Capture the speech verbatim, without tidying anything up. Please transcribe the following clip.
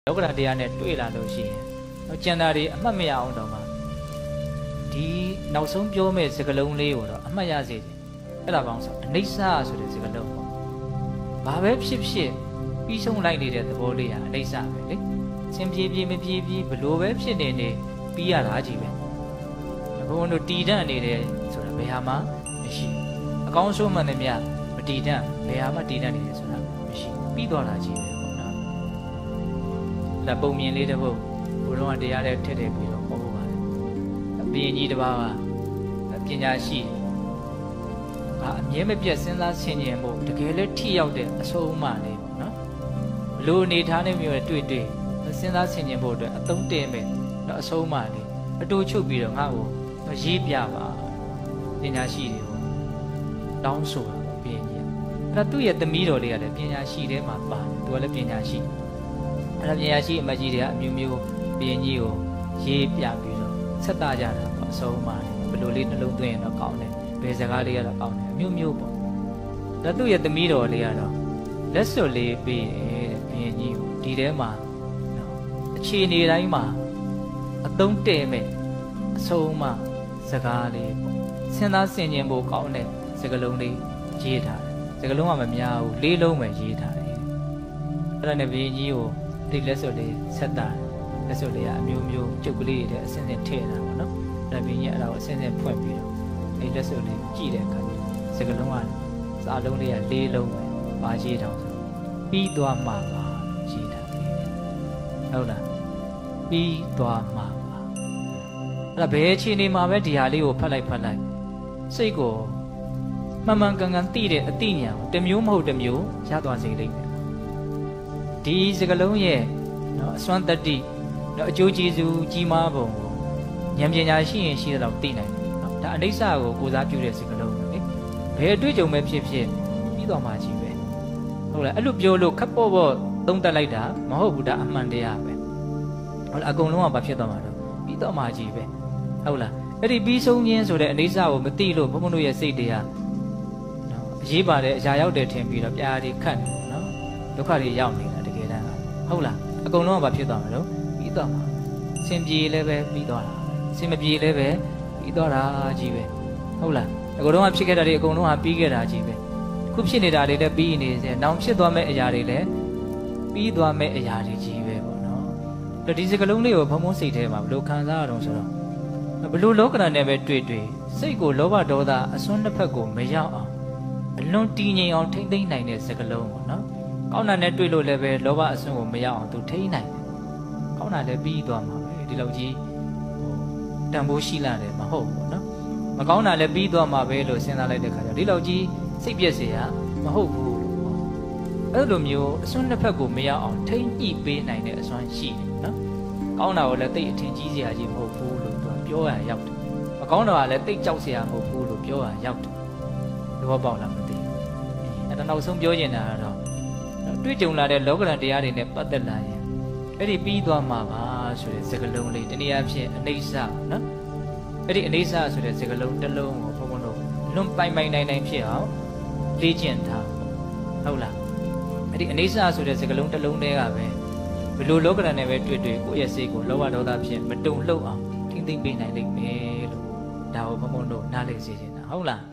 လောကဓာတ်တရားနဲ့တွေ့လာလို့ရှိရင်တော့ကျန်တာတွေအမှတ်မရအောင်တော့မှဒီနောက်ဆုံးပြောမဲ့စကားလုံးလေးကိုတော့အမှတ်ရစေတယ်အဲ့ဒါပေါင်းဆိုအနိစ္စဆိုတဲ့စကားလုံးပေါ့ဘာပဲဖြစ်ဖြစ်ပြီးဆုံးလိုက်နေတဲ့သဘောလေးဟာအနိစ္စပဲလေစင်ပြေပြေမပြေပြေဘလို့ပဲဖြစ်နေနေပြီးရတာကြီးပဲဘုန်းတို့တည်တတ်နေတယ်ဆိုတာဘယ်ဟာမှမရှိအကောင်းဆုံးမှန်တယ်မြမတည်တတ်ဘယ်ဟာမှတည်တတ်နေတယ်ဆိုတာမရှိပြီးသွားတာကြီးပဲပေါ့နော်ဒါပုံမြင်လေးတစ်ပုဒ်ဘုရားတရားတဲ့ထက်ထည့်ပြီးတော့ဟောဖို့ပါတယ်အပြင်ကြီးတစ်ပါးကပညာရှိအမြဲမပြတ်စဉ်းစားဆင်ခြင်ဖို့တကယ်လည်းထိရောက်တဲ့အဆုံးအမလေးပေါ့နော်ဘလို့အနေထားနဲ့မျိုးတွေ့တွေ့စဉ်းစားဆင်ခြင်ဖို့အတွက်အသုံးတည့်မဲ့တော့အဆုံးအမလေးအတူချုပ်ပြီးတော့ငါ့ကိုရေးပြပါပညာရှိတွေကိုတောင်းဆိုတာဘုရင်ကြီးအဲ့ဒါသူ့ရဲ့သမီးတော်လေးကလည်းပညာရှိတဲမှာပါသူကလည်းပညာရှိအဲ့ဒါပညာရှိအမကြီးတွေကအမျိုးမျိုးဘုရင်ကြီးကိုရေးပြပြီးတော့ဆက်တာကြတာပေါ့အဆုံးအမလေးဘလို့လေးနှလုံးသွင်းရင်တော့ကောင်းတယ်ဘယ်စကားလေးကတော့ကောင်းတယ်အမျိုးမျိုးပေါ့ဒါသူ့ရဲ့သမီးတော်လေးကတော့လက်စွပ်လေးပြီးတယ်ဘုရင်ကြီးကိုဒီထဲမှာအခြေအနေတိုင်းမှာအသုံးတည့်မဲ့အဆုံးအမစကားလေးပေါ့စဉ်းစားဆင်ခြင်ဖို့ကောင်းတဲ့စကားလုံးလေးရေးထားတယ်စကားလုံးကမများဘူးလေးလုံးပဲရေးထားတယ်အဲ့ဒါနဲ့ဘုရင်ကြီးကိုဒီလက်စွပ်လေးဆက်တာလက်စွပ်လေးကအမျိုးမျိုးကျုပ်ကလေးတွေအစင်းစင်းထည့်တာပေါ့နော်ဒါဘုရင်ကြီးအဲ့ဒါကိုအစင်းစင်းဖွင့်ပြီးတော့အဲ့လက်စွပ်လေးကြည့်တဲ့အခါကျစကားလုံးကစာလုံးလေးကလေးလုံးပဲပါရေးထားဆိုပြီးသွားမှာပါရေးထားတယ်ဟုတ်လားပြီးသွားမှာပါအဲ့ဒါဘယ်အခြေအနေမှာပဲဒီဟာလေးကိုဖတ်လိုက်ဖတ်လိုက်စိတ်ကိုမှန်မှန်ကန်ကန်သိတဲ့အသိဉာဏ်ကိုတစ်မျိုးမဟုတ်တစ်မျိုးရသွားစေလိမ့်မယ်ဒီစကလုံးရဲ့နော်အစွမ်းတတ္တိနော်အကျိုးကျေးဇူးကြီးမားပုံကိုဉာဏ်ပညာရှိရင်ရှိတဲ့တော့သိနိုင်တယ်နော်ဒါအနိစ္စကိုကိုစားပြုတဲ့စကလုံးပဲလေဘယ်အတွေ့အကြုံပဲဖြစ်ဖြစ်ပြီးသွားမှကြီးပဲဟုတ်လားအဲ့လိုပြောလို့ခက်ပေါ့ပေါ့သုံးတက်လိုက်တာမဟုတ်ဘူးဒါအမှန်တရားပဲဟုတ်လားအကုန်လုံးကဘာဖြစ်သွားမှာတော့ပြီးတော့မှကြီးပဲဟုတ်လားအဲ့ဒီပြီးဆုံးခြင်းဆိုတဲ့အနိစ္စကိုမသိလို့ဘုံဘုံတို့ရဲ့စိတ်တွေကနော်အရေးပါတဲ့အရာရောက်တယ်ထင်ပြီးတော့ပြားတွေခတ်နေနော်ဒုက္ခတွေရောက်နေတာတကယ်တမ်းကဟုတ်လားအကုန်လုံးကဘာဖြစ်သွားမှာတော့ပြီးတော့မှစင်ပြေလည်းပဲပြီးသွားတာစင်မပြေလည်းပဲပြီးသွားတာကြီးပဲဟုတ်လားအကုန်လုံးကဖြစ်ခဲ့တာတွေအကုန်လုံးကပြီးခဲ့တာကြီးပဲခုဖြစ်နေတာတွေလည်းပြီးနေစေနောင်ဖြစ်သွားမဲ့အရာတွေလည်းပြီးသွားမဲ့အရာတွေကြီးပဲပေါ့နော်ဒီစကလုံးလေးကိုဘုံဘုံစိတ်ထဲမှာဘယ်လိုခံစားရအောင်ဆိုတော့ဘလို့လောကဓာတ်နဲ့ပဲတွေ့တွေ့စိတ်ကိုလောဘဒေါသအစွန်းတစ်ဖက်ကိုမရောက်အောင်အလွန်တည်ငြိမ်အောင်ထိမ့်သိမ့်နိုင်တဲ့စကလုံးပေါ့နော်ကောင်းတာနဲ့တွေ့လို့လည်းပဲလောဘအစွန်းကိုမရောက်အောင်သူထိမ့်နိုင်တယ်ကောင်းတာလည်းပြီးသွားမှာပဲဒီလောက်ကြီးတန်ဖိုးရှိလာတယ်မဟုတ်ဘူးနော်မကောင်းတာလည်းပြီးသွားမှာပဲလို့စဉ်းစားလိုက်တဲ့ခါကျဒီလောက်ကြီးစိတ်ပြည့်စရာမဟုတ်ဘူးလို့ပေါ့အဲ့လိုမျိုးအစွန်းတစ်ဖက်ကိုမရောက်အောင်ထိမ့်ညှိပေးနိုင်တဲ့အစွမ်းရှိတယ်နော်ကောင်းတာကိုလည်းသိအထင်ကြီးစရာကြီးမဟုတ်ဘူးလို့ပြောရရောက်တယ်မကောင်းတာကလည်းတိတ်ကြောက်စရာမဟုတ်ဘူးလို့ပြောရရောက်တယ်သဘောပေါက်လားမသိဘူးအဲ့ဒါနောက်ဆုံးပြောချင်တာကတော့တွေ့ကြုံလာတဲ့လောကဓာတ်တရားတွေနဲ့ပတ်သက်လာရင်အဲ့ဒီပြီးသွားမှာပါဆိုတဲ့စကားလုံးလေးတနည်းအားဖြင့်အနိစ္စနော်အဲ့ဒီအနိစ္စဆိုတဲ့စကားလုံးတစ်လုံးကိုဘုံဘုံတို့လွန်ပိုင်ပိုင်နိုင်နိုင်ဖြစ်အောင်လေ့ကျင့်ထားဟုတ်လားအဲ့ဒီအနိစ္စဆိုတဲ့စကားလုံးတစ်လုံးတည်းကပဲဘယ်လိုလောကဓာတ်နဲ့ပဲတွေ့တွေ့ကိုယ့်ရဲ့စိတ်ကိုလောဘဒေါသဖြင့်မတုံ့လှုပ်အောင်သိမ့်ပေးနိုင်လိမ့်မယ်လို့ဒါကိုဘုံဘုံတို့နားလည်စေချင်တာဟုတ်လား